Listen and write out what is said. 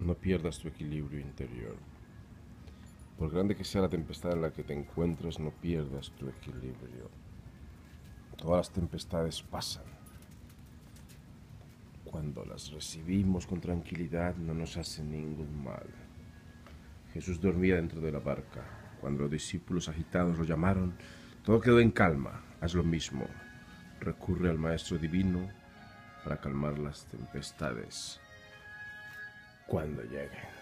No pierdas tu equilibrio interior. Por grande que sea la tempestad en la que te encuentres, no pierdas tu equilibrio. Todas las tempestades pasan. Cuando las recibimos con tranquilidad, no nos hacen ningún mal. Jesús dormía dentro de la barca. Cuando los discípulos agitados lo llamaron, todo quedó en calma. Haz lo mismo. Recurre al Maestro Divino para calmar las tempestades cuando lleguen.